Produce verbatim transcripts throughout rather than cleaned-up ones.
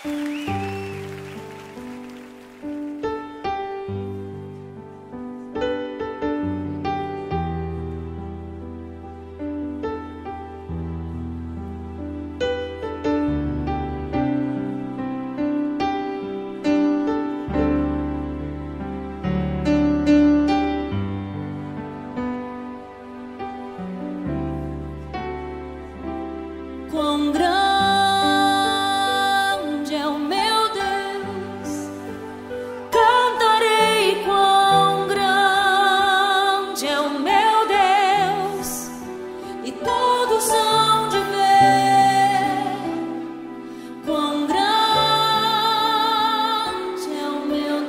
Quão grande é o meu Deus, cantarei quão grande é o meu Deus, e todos hão de ver quão grande é o meu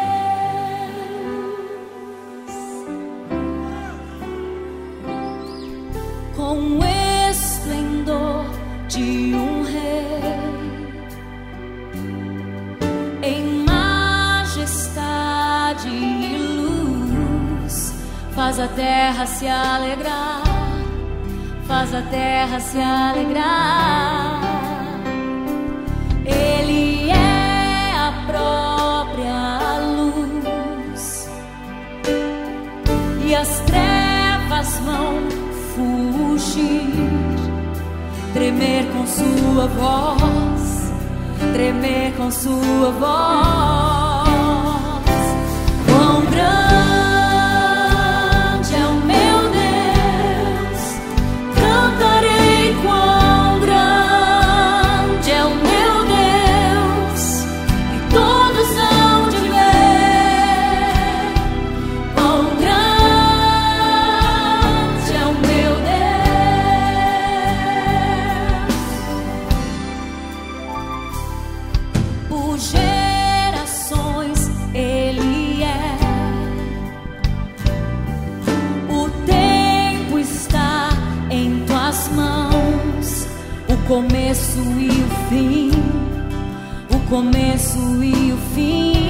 Deus. Com esplendor de um rei, em majestade e luz, faz a terra se alegrar, faz a terra se alegrar. Ele é a própria luz, e as trevas vão fugir, tremer com sua voz, tremer com sua voz. Quão grande é o meu Deus, cantarei quão grande é o meu Deus, e todos hão de ver quão grande é o meu Deus. Por gerações Ele é, o tempo está em tuas mãos, o começo e o fim, o começo e o fim.